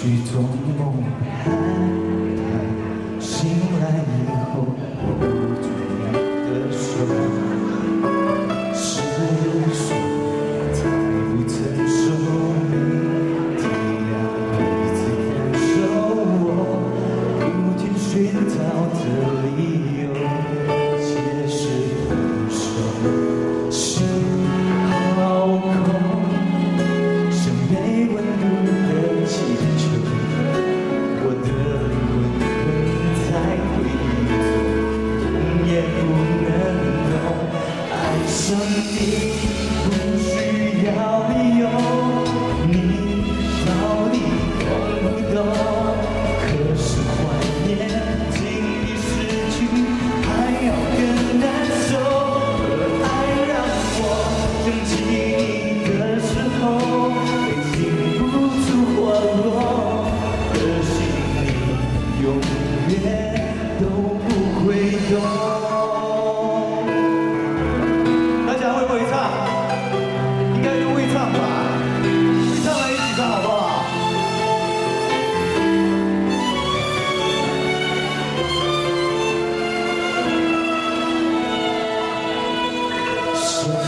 许做梦，醒来以后握住你的手，是谁才不曾说明天要彼此分手？我不停寻找的理由，解释分手，心好空，像没温度的气球，我的灵魂困在回忆中，动也不能动。爱上你不需要理由，你到底懂不懂？可是怀念经历失去，还要更难受。而爱让我想起你的时候，禁不住滑落，可惜你永远都不会懂。大家会不会唱？应该都会唱吧？会唱的一起唱好不好？什么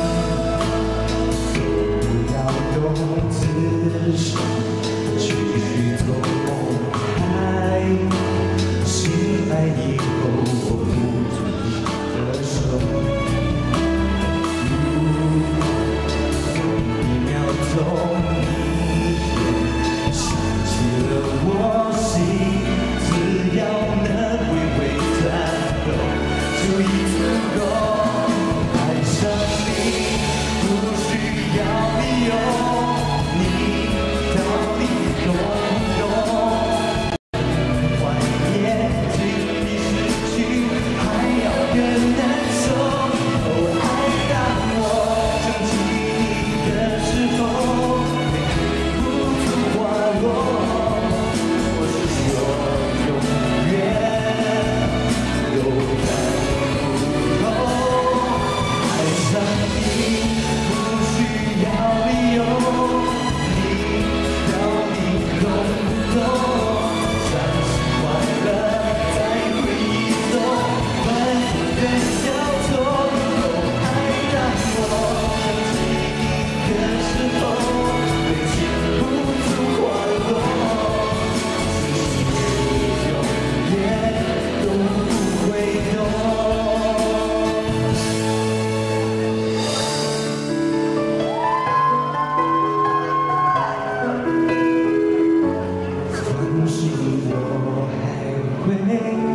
都不要懂自伤，继续做梦，爱醒来以后握不住你的手，一秒钟一眼想起了我心，只要能微微颤抖就已足够。爱上你不需要理由，你到底懂不懂？怀念经历失去，还要更难受。哦，爱让我想起你的时候，忍不住滑落。我是说永远都看不透。爱上你不需要理由，你到底懂不懂？伤心快乐在回忆中反复的交错。哦，爱让我想起你的时候，会禁不住滑落。只是你永远都不会懂。放心，我还会